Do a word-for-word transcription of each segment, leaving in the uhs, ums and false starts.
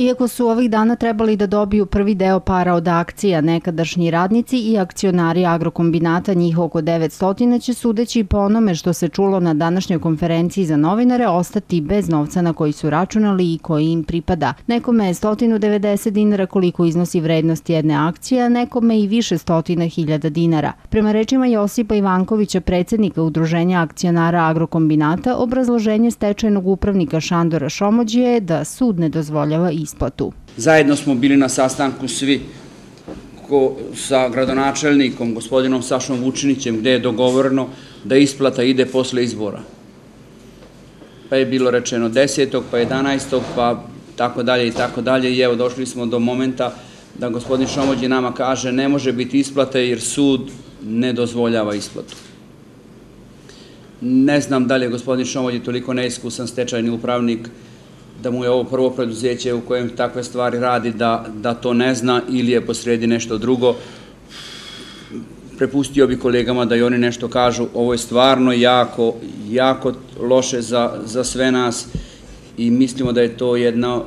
Iako su ovih dana trebali da dobiju prvi deo para od akcija, nekadašnji radnici i akcionari Agrokombinata, njih oko devetsto, će sudeći po onome što se čulo na današnjoj konferenciji za novinare ostati bez novca na koji su računali i koji im pripada. Nekome je sto devedeset dinara koliko iznosi vrednost jedne akcije, a nekome i više stotina hiljada dinara. Prema rečima Josipa Ivankovića, predsjednika Udruženja akcionara Agrokombinata, obrazloženje stečajnog upravnika Šandora Šomođija je da sud ne dozvoljava isplatu. Zajedno smo bili na sastanku svi sa gradonačelnikom, gospodinom Sašom Vučinićem, gde je dogovoreno da isplata ide posle izbora. Pa je bilo rečeno desetog, pa jedanaestog, pa tako dalje i tako dalje. I evo došli smo do momenta da gospodin Šomođi nama kaže ne može biti isplata jer sud ne dozvoljava isplatu. Ne znam da li je gospodin Šomođi toliko neiskusan stečajni upravnik da mu je ovo prvo preduzeće u kojem takve stvari radi, da, da to ne zna ili je posredi nešto drugo. Prepustio bi kolegama da i oni nešto kažu. Ovo je stvarno jako, jako loše za, za sve nas i mislimo da je to jedna,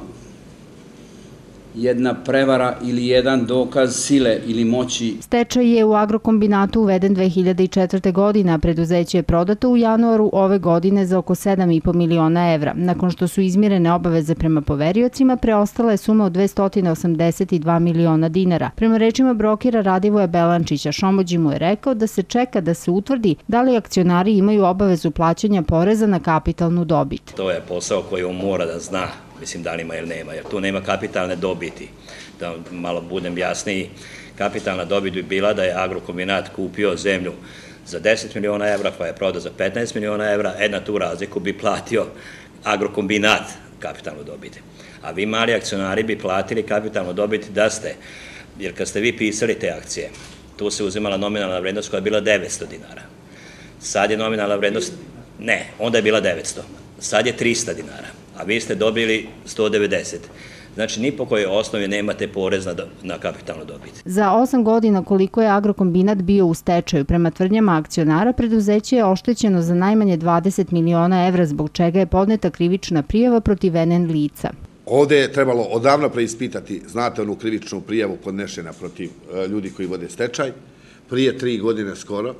jedna prevara ili jedan dokaz sile ili moći. Stečaj je u Agrokombinatu uveden dve hiljade četvrte. godine, a preduzeće je prodato u januaru ove godine za oko sedam i po miliona evra. Nakon što su izmirene obaveze prema poveriocima, preostala je suma od dvesta osamdeset dva miliona dinara. Prema rečima brokera Radivoja Belančića, Šomođi mu je rekao da se čeka da se utvrdi da li akcionari imaju obavezu plaćanja poreza na kapitalnu dobit. To je posao koji on mora da zna. Mislim da li ima ili nema, jer tu nema kapitalne dobiti. Da malo budem jasniji, kapitalna dobit bi bila da je Agrokombinat kupio zemlju za deset miliona evra, pa je prodao za petnaest miliona evra, e na tu razliku bi platio Agrokombinat kapitalnu dobit. A vi mali akcionari bi platili kapitalnu dobit da ste, jer kad ste vi pisali te akcije, tu se uzimala nominalna vrednost koja je bila devetsto dinara. Sad je nominalna vrednost, ne, onda je bila devetsto, sad je trista dinara. A vi ste dobili sto devedeset. Znači, ni po kojoj osnovi nemate porez na, na kapitalnu dobit. Za osam godina koliko je Agrokombinat bio u stečaju, prema tvrdnjama akcionara, preduzeće je oštećeno za najmanje dvadeset miliona evra, zbog čega je podneta krivična prijava protiv en en lica. Ovde je trebalo odavno preispitati, znate, onu krivičnu prijavu podnešena protiv ljudi koji vode stečaj, prije tri godine skoro.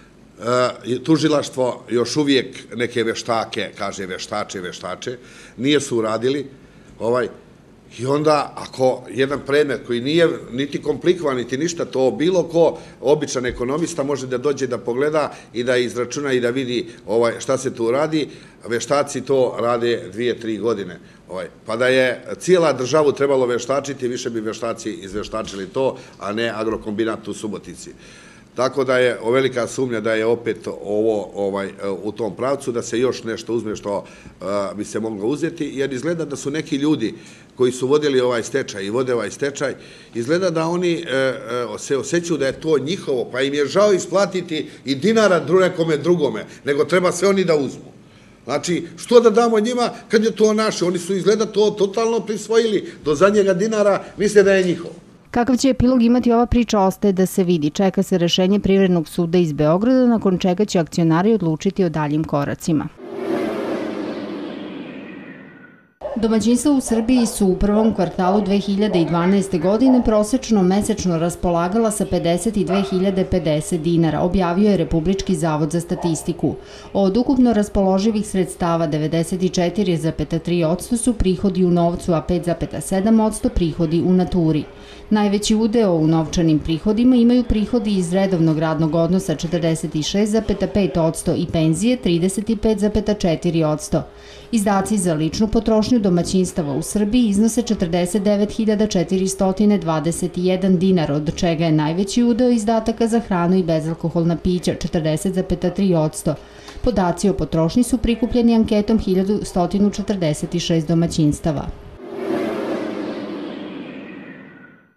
Tužilaštvo još uvijek neke veštake, kaže veštače, veštače, nije su uradili. I onda, ako jedan predmet koji nije niti komplikovan, niti ništa, to bilo ko običan ekonomista može da dođe da pogleda i da izračuna i da vidi šta se tu radi, veštaci to rade dvije, tri godine. Pa da je cijela državu trebalo veštačiti, više bi veštaci izveštačili to, a ne Agrokombinat u Subotici. Tako da je velika sumnja da je opet ovo u tom pravcu, da se još nešto uzme što bi se moglo uzeti, jer izgleda da su neki ljudi koji su vodili ovaj stečaj i vode ovaj stečaj, izgleda da oni se osjećaju da je to njihovo, pa im je žao isplatiti i dinara nekome drugome, nego treba sve oni da uzmu. Znači, što da damo njima kad je to naše? Oni su izgleda to totalno prisvojili do zadnjega dinara, misle da je njihovo. Kakav će epilog imati ova priča ostaje da se vidi. Čeka se rešenje Privrednog suda iz Beograda, nakon čega će akcionari odlučiti o daljim koracima. Domaćinstva u Srbiji su u prvom kvartalu dve hiljade dvanaeste. godine prosečno mesečno raspolagala sa pedeset dve hiljade pedeset dinara, objavio je Republički zavod za statistiku. Od ukupno raspoloživih sredstava devedeset četiri zarez tri posto su prihodi u novcu, a pet zarez sedam posto prihodi u naturi. Najveći udeo u novčanim prihodima imaju prihodi iz redovnog radnog odnosa četrdeset šest zarez pet posto i penzije trideset pet zarez četiri posto. Izdaci za ličnu potrošnju domaćinstava u Srbiji iznose četrdeset devet hiljada četiristo dvadeset jedan dinar, od čega je najveći udeo izdataka za hranu i bezalkoholna pića, četrdeset zarez tri posto. Podaci o potrošnji su prikupljeni anketom hiljadu sto četrdeset šest domaćinstava.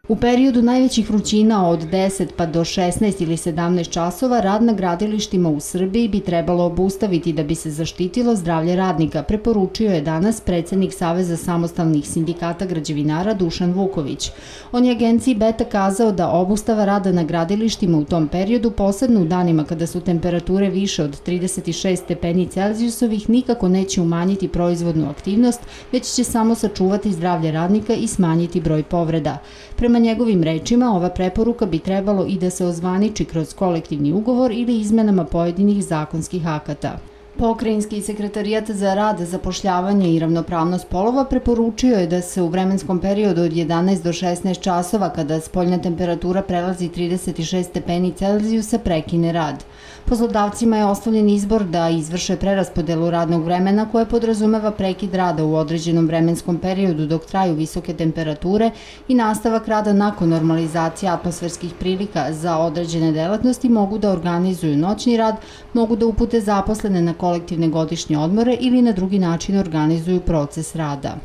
U periodu najvećih vrućina od deset pa do šesnaest ili sedamnaest časova rad na gradilištima u Srbiji bi trebalo obustaviti da bi se zaštitilo zdravlje radnika, preporučio je danas predsednik Saveza samostalnih sindikata građevinara Dušan Vuković. On je agenciji Beta kazao da obustava rada na gradilištima u tom periodu, posebno u danima kada su temperature više od trideset šest stepeni Celzijusovih, nikako neće umanjiti proizvodnu aktivnost, već će samo sačuvati zdravlje radnika i smanjiti broj povreda. Prema njegovim rečima, ova preporuka bi trebalo i da se ozvaniči kroz kolektivni ugovor ili izmenama pojedinih zakonskih akata. Pokrajinski sekretarijat za rad, zapošljavanje i ravnopravnost polova preporučio je da se u vremenskom periodu od jedanaest do šesnaest časova, kada spoljna temperatura prelazi trideset šest stepeni Celzijusa, prekine rad. Poslodavcima je ostavljen izbor da izvrše preraspodelu radnog vremena koje podrazumeva prekid rada u određenom vremenskom periodu dok traju visoke temperature i nastavak rada nakon normalizacije atmosferskih prilika. Za određene delatnosti mogu da organizuju noćni rad, mogu da upute zaposlene na kolektivne godišnje odmore ili na drugi način organizuju proces rada.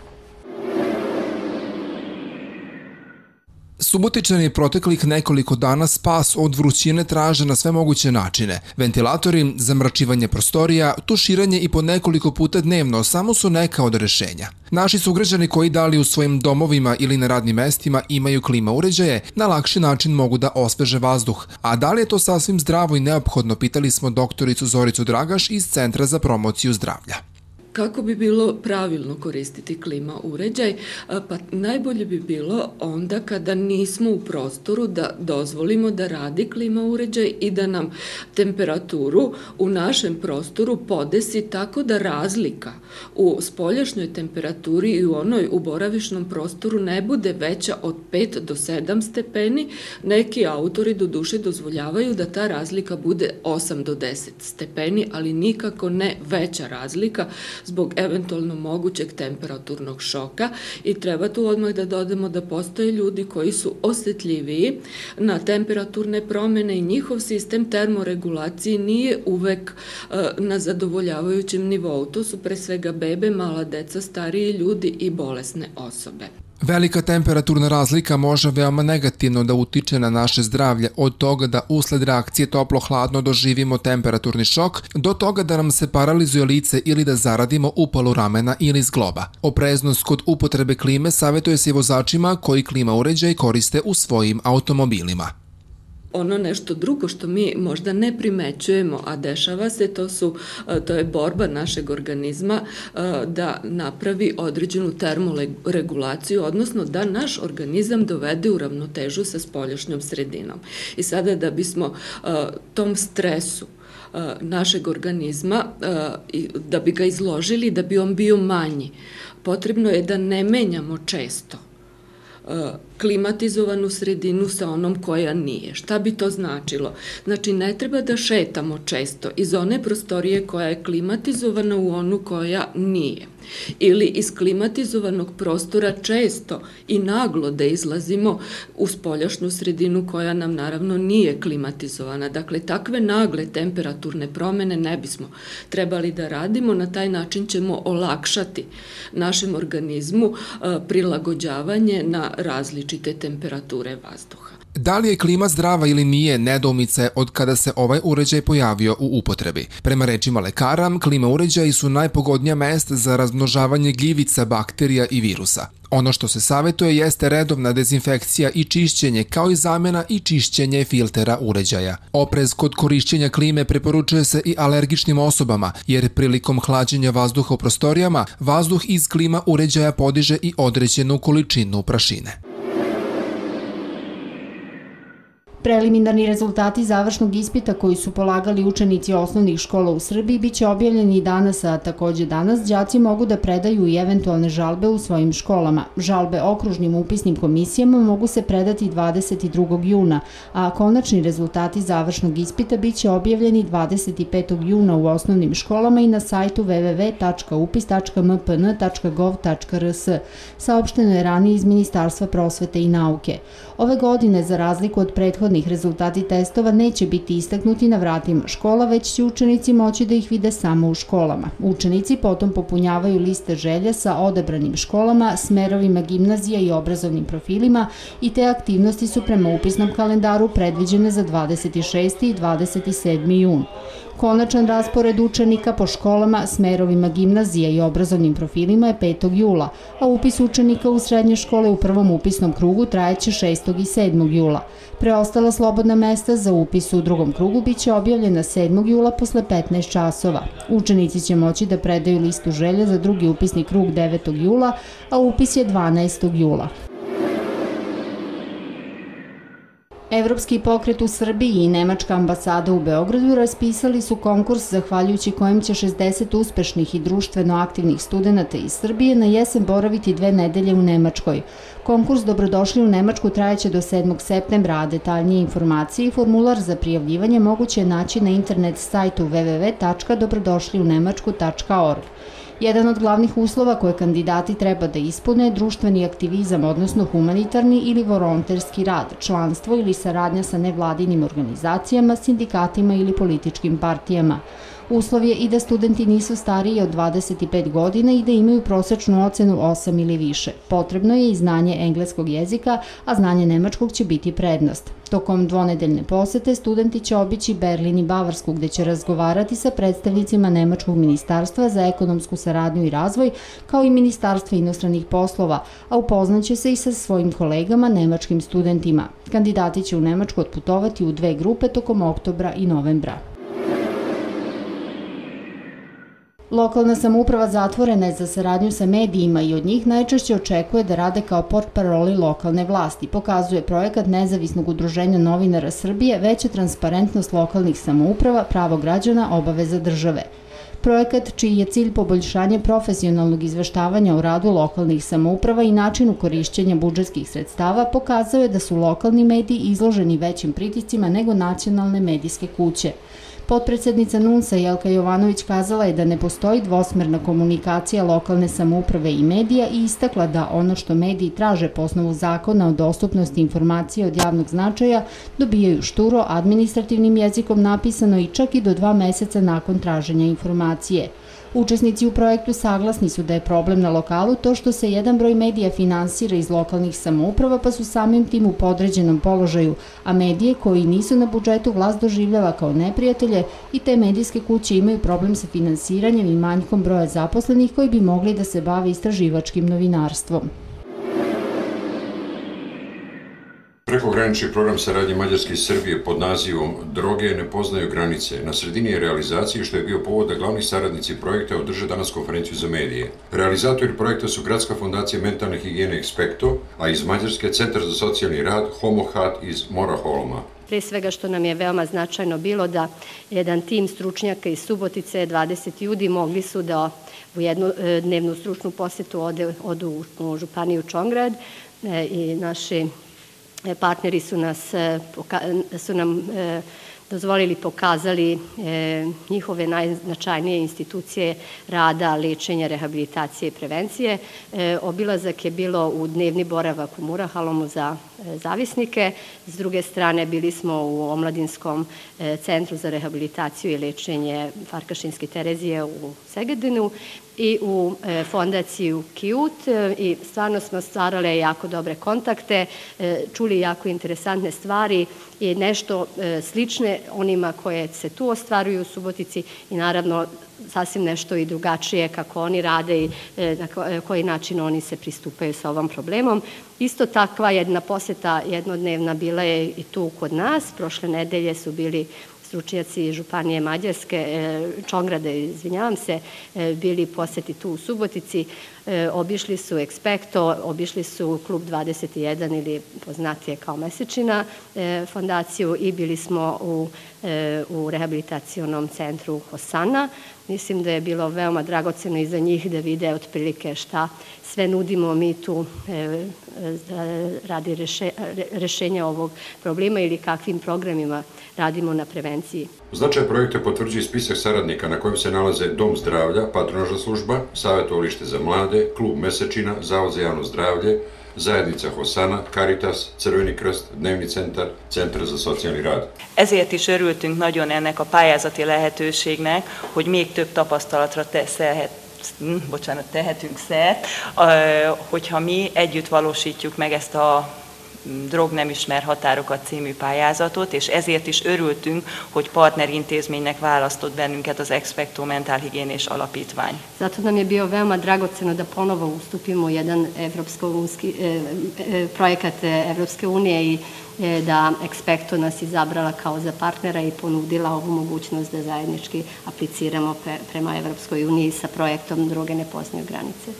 Subotičani proteklih nekoliko dana spas od vrućine traže na sve moguće načine. Ventilatori, zamračivanje prostorija, tuširanje i po nekoliko puta dnevno samo su neka od rešenja. Naši sugrađani koji da li u svojim domovima ili na radnim mestima imaju klima uređaje, na lakši način mogu da osveže vazduh. A da li je to sasvim zdravo i neophodno, pitali smo doktoricu Zoricu Dragaš iz Centra za promociju zdravlja. Kako bi bilo pravilno koristiti klima uređaj? Pa najbolje bi bilo onda kada nismo u prostoru da dozvolimo da radi klima uređaj i da nam temperaturu u našem prostoru podesi tako da razlika u spoljašnjoj temperaturi i u onoj u boravišnom prostoru ne bude veća od pet do sedam stepeni. Neki autori do duše dozvoljavaju da ta razlika bude osam do deset stepeni, ali nikako ne veća razlika zbog eventualno mogućeg temperaturnog šoka i treba tu odmah da dodamo da postoje ljudi koji su osetljiviji na temperaturne promene i njihov sistem termoregulacije nije uvek na zadovoljavajućem nivou. To su pre svega bebe, mala deca, stariji ljudi i bolesne osobe. Velika temperaturna razlika može veoma negativno da utiče na naše zdravlje, od toga da usled reakcije toplo-hladno doživimo temperaturni šok, do toga da nam se paralizuje lice ili da zaradimo upalu ramena ili zgloba. Opreznost kod upotrebe klime savjetuje se i vozačima koji klima uređaj koriste u svojim automobilima. Ono nešto drugo što mi možda ne primećujemo, a dešava se, to, su, to je borba našeg organizma da napravi određenu termoregulaciju, odnosno da naš organizam dovede u ravnotežu sa spoljašnjom sredinom. I sada da bismo tom stresu našeg organizma, da bi ga izložili, da bi on bio manji, potrebno je da ne menjamo često klimatizovanu sredinu sa onom koja nije. Šta bi to značilo? Znači, ne treba da šetamo često iz one prostorije koja je klimatizovana u onu koja nije. Ili iz klimatizovanog prostora često i naglo da izlazimo u spoljašnju sredinu koja nam naravno nije klimatizovana. Dakle, takve nagle temperaturne promene ne bismo trebali da radimo. Na taj način ćemo olakšati našem organizmu prilagođavanje na različite temperature vazduha. Da li je klima zdrava ili nije, nedoumica je od kada se ovaj uređaj pojavio u upotrebi. Prema rečima lekara, klima uređaji su najpogodnija mesta za razmnožavanje gljivica, bakterija i virusa. Ono što se savjetuje jeste redovna dezinfekcija i čišćenje, kao i zamjena i čišćenje filtera uređaja. Oprez kod korišćenja klime preporučuje se i alergičnim osobama, jer prilikom hlađenja vazduha u prostorijama, vazduh iz klima uređaja podiže i određenu količinu prašine. Preliminarni rezultati završnog ispita koji su polagali učenici osnovnih škola u Srbiji biće objavljeni i danas, a takođe danas đaci mogu da predaju i eventualne žalbe u svojim školama. Žalbe okružnim upisnim komisijama mogu se predati dvadeset drugog juna, a konačni rezultati završnog ispita biće objavljeni dvadeset petog juna u osnovnim školama i na sajtu w w w tačka upis tačka m p n tačka gov tačka r s. Saopšteno je ranije iz Ministarstva prosvete i nauke. Ove godine, za razliku od prethodne prethodnih rezultati testova neće biti istaknuti na vratima škola, već će učenici moći da ih vide samo u školama. Učenici potom popunjavaju liste želja sa odabranim školama, smerovima gimnazija i obrazovnim profilima i te aktivnosti su prema upisnom kalendaru predviđene za dvadeset šesti i dvadeset sedmi jun. Konačan raspored učenika po školama, smerovima gimnazija i obrazovnim profilima je petog jula, a upis učenika u srednje škole u prvom upisnom krugu trajeće šestog i sedmog jula. Preostala slobodna mesta za upis u drugom krugu biće objavljena sedmog jula posle petnaest časova. Učenici će moći da predaju listu želja za drugi upisni krug devetog jula, a upis je dvanaestog jula. Evropski pokret u Srbiji i Nemačka ambasada u Beogradu raspisali su konkurs zahvaljujući kojem će šezdeset uspešnih i društveno aktivnih studenta iz Srbije na jesen boraviti dve nedelje u Nemačkoj. Konkurs Dobrodošli u Nemačku trajeće do sedmog septembra, a detaljnije informacije i formular za prijavljivanje moguće je naći na internet sajtu w w w tačka dobrodošliunemačku tačka org. Jedan od glavnih uslova koje kandidati treba da ispune je društveni aktivizam, odnosno humanitarni ili volonterski rad, članstvo ili saradnja sa nevladinim organizacijama, sindikatima ili političkim partijama. Uslov je i da studenti nisu stariji od dvadeset pet godina i da imaju prosečnu ocenu osam ili više. Potrebno je i znanje engleskog jezika, a znanje nemačkog će biti prednost. Tokom dvonedeljne posete studenti će obići Berlin i Bavarsku, gde će razgovarati sa predstavnicima Nemačkog ministarstva za ekonomsku saradnju i razvoj, kao i Ministarstva inostranih poslova, a upoznaće se i sa svojim kolegama nemačkim studentima. Kandidati će u Nemačku otputovati u dve grupe tokom oktobra i novembra. Lokalna samouprava zatvorena je za saradnju sa medijima i od njih najčešće očekuje da rade kao portparoli lokalne vlasti, pokazuje projekat Nezavisnog udruženja novinara Srbije Veća transparentnost lokalnih samouprava, pravo građana, obaveza države. Projekat, čiji je cilj poboljšanje profesionalnog izveštavanja o radu lokalnih samouprava i načinu korišćenja budžetskih sredstava, pokazao je da su lokalni mediji izloženi većim pritiscima nego nacionalne medijske kuće. Potpredsednica NUNS-a Jelka Jovanović kazala je da ne postoji dvosmerna komunikacija lokalne samouprave i medija i istakla da ono što mediji traže po osnovu zakona o dostupnosti informacije od javnog značaja dobijaju šturo, administrativnim jezikom napisano i čak i do dva meseca nakon traženja informacije. Učesnici u projektu saglasni su da je problem na lokalu to što se jedan broj medija finansira iz lokalnih samouprava pa su samim tim u podređenom položaju, a medije koji nisu na budžetu vlast doživljava kao neprijatelje i te medijske kuće imaju problem sa finansiranjem i manjkom broja zaposlenih koji bi mogli da se bave istraživačkim novinarstvom. Prekogranični program saradnje Mađarske i Srbije pod nazivom Droge ne poznaju granice na sredini je realizacije, što je bio povod da glavni saradnici projekta održe danas konferenciju za medije. Realizatori projekta su Gradska fondacija mentalne higijene Expecto, a iz Mađarske Centar za socijalni rad Homohat iz Moraholma. Pre svega što nam je veoma značajno bilo da jedan tim stručnjaka iz Subotice, dvadeset ljudi, mogli su da u jednu dnevnu stručnu posetu odu u županiju Čongrad i naši partneri su, nas, su nam dozvolili, pokazali njihove najznačajnije institucije rada, lečenja, rehabilitacije i prevencije. Obilazak je bilo u dnevni boravak u Murahalomu za zavisnike. S druge strane, bili smo u Omladinskom centru za rehabilitaciju i lečenje Farkašinske Terezije u Segedinu i u fondaciju Kijut i stvarno smo stvarale jako dobre kontakte, čuli jako interesantne stvari i nešto slične onima koje se tu ostvaruju u Subotici i naravno sasvim nešto i drugačije kako oni rade i na koji način oni se pristupaju sa ovom problemom. Isto takva jedna poseta jednodnevna bila je i tu kod nas. Prošle nedelje su bili stručnjaci Županije Mađarske, Čongrade, izvinjavam se, bili poseti tu u Subotici, obišli su Expecto, obišli su Klub dvadeset jedan ili poznatije kao Mesečina fondaciju i bili smo u, u rehabilitacionom centru Hosana. Mislim da je bilo veoma dragoceno i za njih da vide otprilike šta sve nudimo mi tu radi rešenja ovog problema ili kakvim programima radimo na prevenciji. Značaj projekta potvrđuje spisak saradnika na kojem se nalaze Dom zdravlja, patronažna služba, savjetovalište za mlade, Klub Mesečina, Zavod za javno zdravlje, Zajednica Hosanna, Caritas, Crveni krst, Dnevni centar, Centra za szociálni rád. Ezért is örültünk nagyon ennek a pályázati lehetőségnek, hogy még több tapasztalatra teszelhet, bocsánat, tehetünk szert, hogyha mi együtt valósítjuk meg ezt a Drog nem ismer határokat című pályázatot, és ezért is örültünk, hogy partnerintézménynek választott bennünket az Expecto Mentalhigiénés Alapítvány. Zato nam je bio veoma dragoceno da ponovo ustupimo jedan evropsko-unski e, projekat Evropske unije i e, da Expecto nas izabrala kao za partnera i ponudila ovu mogućnost da zajednički apliciramo pre, prema Evropskoj uniji sa projektom Droge ne poznaju granice.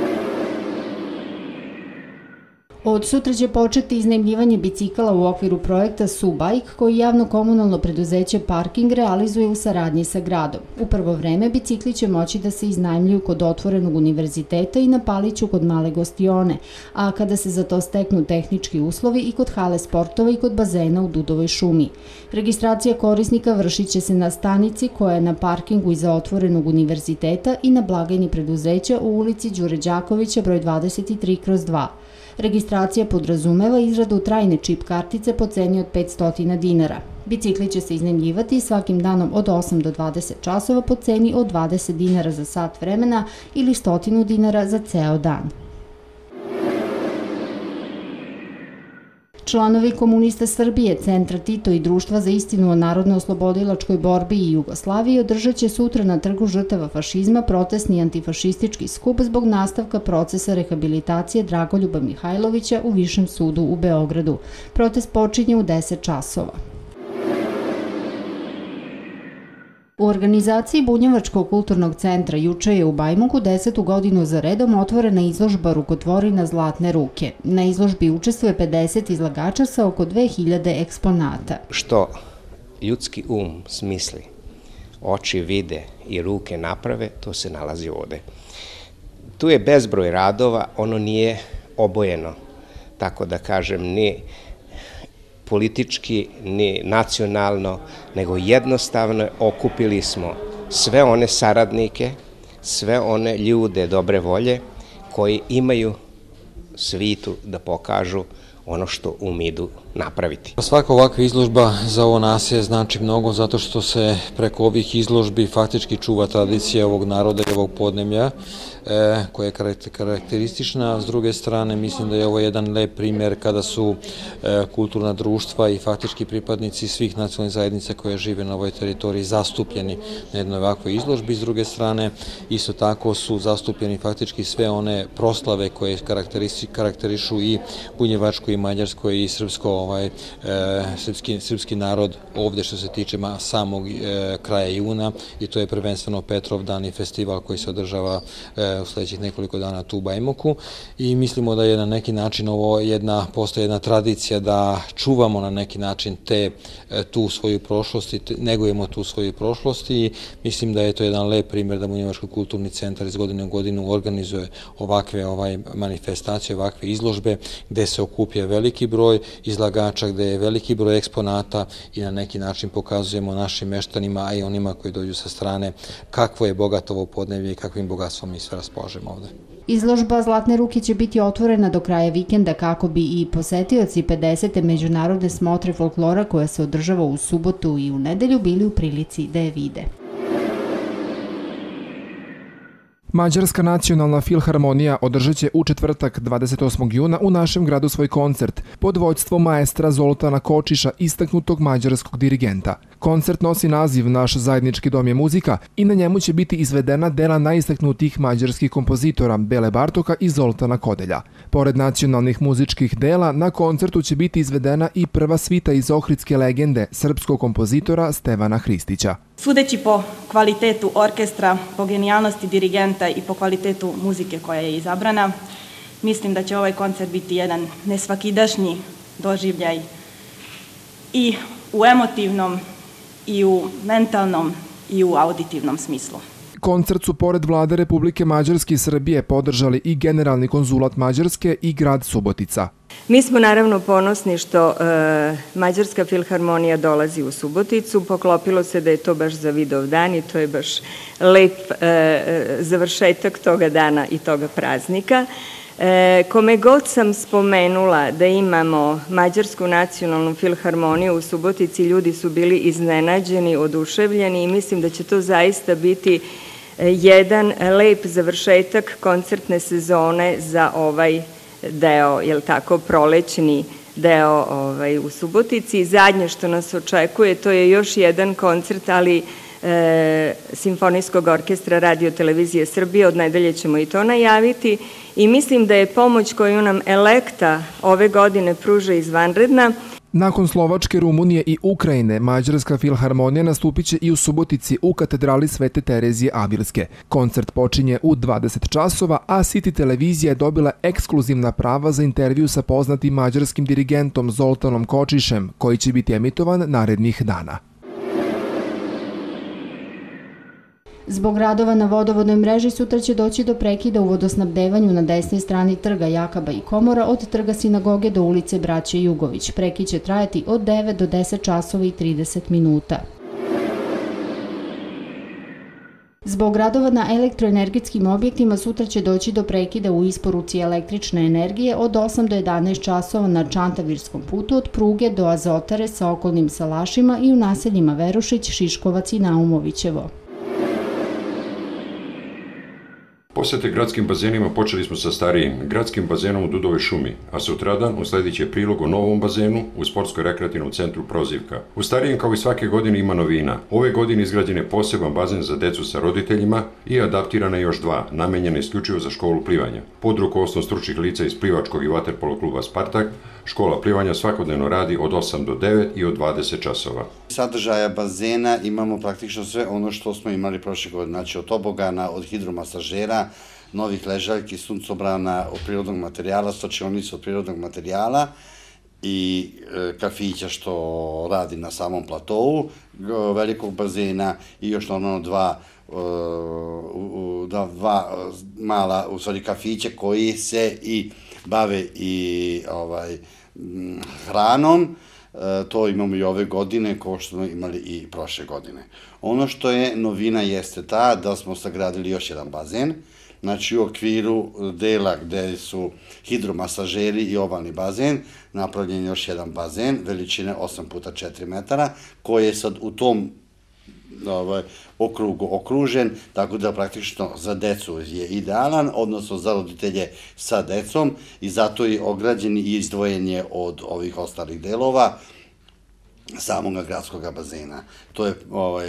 Od sutra će početi iznajmljivanje bicikala u okviru projekta Subajk, koji javno komunalno preduzeće Parking realizuje u saradnji sa gradom. U prvo vreme bicikli će moći da se iznajmljuju kod otvorenog univerziteta i na Paliću kod Male gostione, a kada se za to steknu tehnički uslovi i kod hale sportova i kod bazena u Dudovoj šumi. Registracija korisnika vršit će se na stanici koja je na parkingu iza otvorenog univerziteta i na blagajni preduzeća u ulici Đure Đakovića broj dvadeset tri kroz dva. Registracija podrazumeva izradu trajne čip kartice po ceni od petsto dinara. Bicikli će se iznajmljivati svakim danom od osam do dvadeset časova po ceni od dvadeset dinara za sat vremena ili sto dinara za ceo dan. Članovi Komunista Srbije, Centra Tito i Društva za istinu o narodno-oslobodilačkoj borbi i Jugoslaviji održat će sutra na Trgu žrtava fašizma protestni antifašistički skup zbog nastavka procesa rehabilitacije Dragoljuba Mihajlovića u Višem sudu u Beogradu. Protest počinje u deset časova. U organizaciji Bunjevačkog kulturnog centra juče je u Bajmoku desetu godinu za redom otvorena izložba rukotvorina Zlatne ruke. Na izložbi učestvuje pedeset izlagača sa oko dve hiljade eksponata. Što ljudski um smisli, oči vide i ruke naprave, to se nalazi ovde. Tu je bezbroj radova, ono nije obojeno, tako da kažem, ni politički, ni nacionalno, nego jednostavno okupili smo sve one saradnike, sve one ljude dobre volje koji imaju svitu da pokažu ono što umidu napraviti. Svaka ovakva izložba za ovo naselje znači mnogo zato što se preko ovih izložbi faktički čuva tradicija ovog naroda i ovog podneblja e, koja je karakteristična. S druge strane, mislim da je ovo jedan lep primjer kada su e, kulturna društva i faktički pripadnici svih nacionalnih zajednica koje žive na ovoj teritoriji zastupljeni na jednoj ovakvoj izložbi. S druge strane, isto tako su zastupljeni faktički sve one proslave koje karakterišu i bunjevačko i mađarsko i srpsko ovaj, e, srpski, srpski narod ovde što se tiče samog e, kraja juna i to je prvenstveno Petrovdan i festival koji se održava e, u sledećih nekoliko dana tu u Bajmoku i mislimo da je na neki način ovo jedna, postoje jedna tradicija da čuvamo na neki način te, e, tu svoju prošlost i negujemo tu svoju prošlost i mislim da je to jedan lep primjer da Bunjevački kulturni centar iz godine u godinu organizuje ovakve ovaj, manifestacije, ovakve izložbe gde se okuplja veliki broj izlagača, gde je veliki broj eksponata i na neki način pokazujemo našim meštanima, a i onima koji dođu sa strane kakvo je bogato ovo podneblje i kakvim bogatstvom mi sve raspolažemo ovde. Izložba Zlatne ruke će biti otvorena do kraja vikenda kako bi i posetioci pedesete međunarodne smotre folklora koja se održava u subotu i u nedelju bili u prilici da je vide. Mađarska nacionalna filharmonija održat će u četvrtak dvadeset osmog juna u našem gradu svoj koncert pod vođstvom maestra Zoltana Kočiša, istaknutog mađarskog dirigenta. Koncert nosi naziv Naš zajednički dom je muzika i na njemu će biti izvedena dela najistaknutijih mađarskih kompozitora Bele Bartoka i Zoltana Kodelja. Pored nacionalnih muzičkih dela, na koncertu će biti izvedena i prva svita iz ohridske legende srpskog kompozitora Stevana Hristića. Sudeći po kvalitetu orkestra, po genijalnosti dirigenta i po kvalitetu muzike koja je izabrana, mislim da će ovaj koncert biti jedan nesvakidašnji doživljaj i u emotivnom, i u mentalnom, i u auditivnom smislu. Koncert su pored Vlade Republike Mađarske i Srbije podržali i Generalni konzulat Mađarske i grad Subotica. Mi smo naravno ponosni što e, Mađarska filharmonija dolazi u Suboticu. Poklopilo se da je to baš za Vidovdan i to je baš lep e, završetak toga dana i toga praznika. E, kome god sam spomenula da imamo Mađarsku nacionalnu filharmoniju u Subotici, ljudi su bili iznenađeni, oduševljeni i mislim da će to zaista biti jedan lep završetak koncertne sezone za ovaj deo, jel tako, prolećni deo ovaj, u Subotici. Zadnje što nas očekuje, to je još jedan koncert, ali e, Simfonijskog orkestra Radio Televizije Srbije, od nedelje ćemo i to najaviti i mislim da je pomoć koju nam Elekta ove godine pruža izvanredna. Nakon Slovačke, Rumunije i Ukrajine, Mađarska filharmonija nastupit će i u Subotici u katedrali Svete Terezije Avilske. Koncert počinje u dvadeset časova, a City televizija je dobila ekskluzivna prava za intervju sa poznatim mađarskim dirigentom Zoltanom Kočišem, koji će biti emitovan narednih dana. Zbog radova na vodovodnoj mreži sutra će doći do prekida u vodosnabdevanju na desnoj strani trga Jakaba i Komora od trga Sinagoge do ulice Braće Jugović. Prekid će trajati od devet do deset časova i trideset minuta. Zbog radova na elektroenergetskim objektima sutra će doći do prekida u isporuci električne energije od osam do jedanaest časova na Čantavirskom putu od pruge do Azotare sa okolnim salašima i u naseljima Verušić, Šiškovac i Naumovićevo. Posete gradskim bazenima počeli smo sa starijim gradskim bazenom u Dudovoj šumi, a sutradan usledit će prilog o novom bazenu u sportsko-rekreativnom centru Prozivka. U starijem kao i svake godine ima novina. Ove godine izgrađen je poseban bazen za decu sa roditeljima i adaptirana još dva, namenjena isključivo za školu plivanja. Pod rukovodstvom stručnih lica iz plivačkog i vaterpolo kluba Spartak, škola plivanja svakodnevno radi od osam do devet i od dvadeset časova. Sadržaja bazena imamo praktično sve ono što smo imali prošle godine, znači od tobogana, od hidromasažera, novih ležaljki, suncobrana od prirodnog materijala, stočionica od prirodnog materijala i kafića što radi na samom platovu velikog bazena i još normalno dva dva mala, u stvari kafića koji se i bave i ovaj hranom. To imamo i ove godine, kao što smo imali i prošle godine. Ono što je novina jeste ta da smo sagradili još jedan bazen, znači u okviru dela gde su hidromasažeri i ovalni bazen, napravljen je još jedan bazen veličine osam puta četiri metara, koji je sad u tom okrugu okružen, tako da praktično za decu je idealan, odnosno za roditelje sa decom i zato je ograđen i izdvojen je od ovih ostalih delova samog gradskog bazena. To je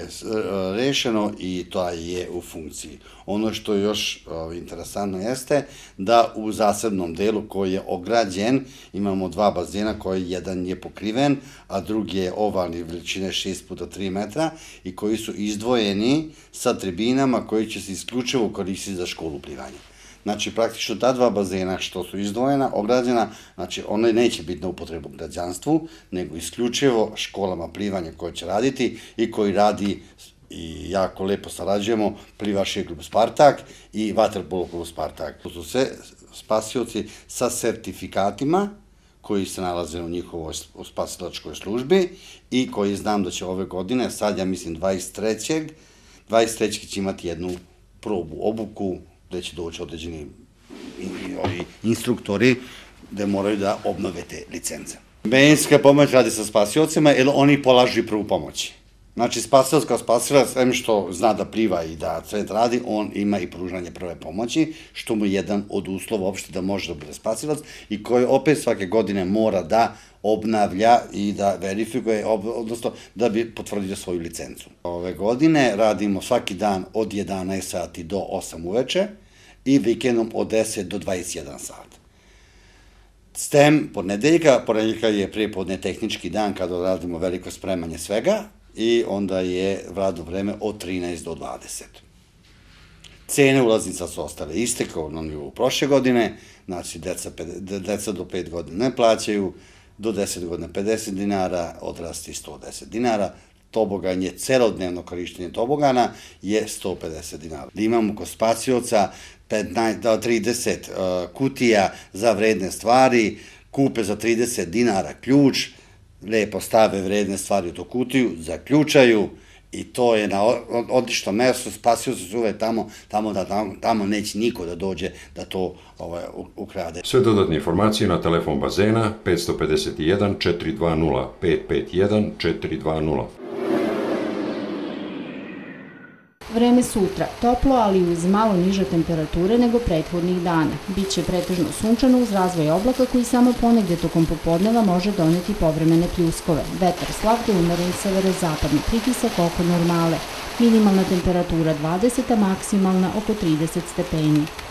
rešeno i to je u funkciji. Ono što je još interesantno jeste da u zasebnom delu koji je ograđen imamo dva bazena koji jedan je pokriven, a drugi je ovalni veličine šest puta tri metra i koji su izdvojeni sa tribinama koji će se isključivo koristiti za školu plivanja. Znači, praktično ta dva bazena što su izdvojena, ograđena, znači one neće biti na upotrebu građanstvu, nego isključivo školama plivanja koje će raditi i koji radi i jako lepo sarađujemo Plivački klub Spartak i Vaterpolo klub Spartak. To su sve spasioci sa sertifikatima koji se nalaze u njihovoj spasilačkoj službi i koji znam da će ove godine, sad ja mislim dvadeset trećeg dvadeset trećeg će imati jednu probu, obuku, gde će doći određeni instruktori gde moraju da obnove te licence. Medicinska pomoć radi sa spasiocima jer oni polažu i prvu pomoć. Znači, spasilac kao spasilac, sve što zna da pliva i da sve radi, on ima i pružanje prve pomoći, što mu je jedan od uslova uopšte da može da bude spasilac i koji opet svake godine mora da obnavlja i da verifikuje, odnosno da bi potvrdio svoju licencu. Ove godine radimo svaki dan od jedanaest sati do osam uveče i vikendom od deset do dvadeset jedan sat. S tem, ponedeljka, ponedeljka je prepodne tehnički dan kada radimo veliko spremanje svega i onda je radno vreme od trinaest do dvadeset. Cene ulaznica su ostale iste kao na nivou prošle godine, znači deca do pet godina ne plaćaju, do deset godina pedeset dinara, odrasti sto deset dinara, toboganje, celodnevno korištenje tobogana je sto pedeset dinara. Imamo kod spasioca trideset kutija za vredne stvari, kupe za trideset dinara ključ, lepo stave vredne stvari u tu kutiju, zaključaju I to je na odlično mesto, spasio se uvek tamo, tamo da tamo neće niko da dođe da to ukrade. Sve dodatne informacije na telefon bazena pet pet jedan četiri dva nula, pet pet jedan četiri dva nula. Vreme sutra, toplo, ali uz malo niže temperature nego prethodnih dana. Biće pretežno sunčano uz razvoj oblaka koji samo ponegde tokom popodneva može doneti povremene pljuskove. Vetar slab te umeren severozapadni, pritisak oko normale. Minimalna temperatura dvadeset, a maksimalna oko trideset stepeni.